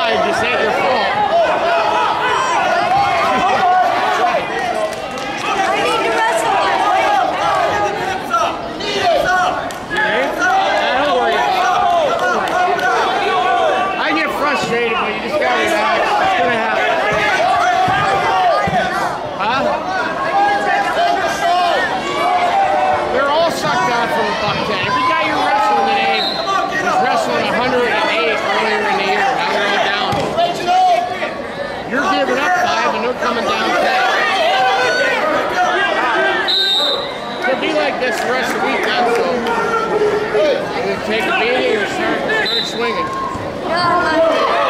tired, just ain't your fault. Frustrated, but you just gotta relax. It's gonna happen. Huh? They're all sucked out from a $110. Every guy you're wrestling today was wrestling 108 earlier in the year. Now they're all down. You're giving up 5 and they're coming down 10. Could be like this the rest of the week, so either take a beating or start swinging.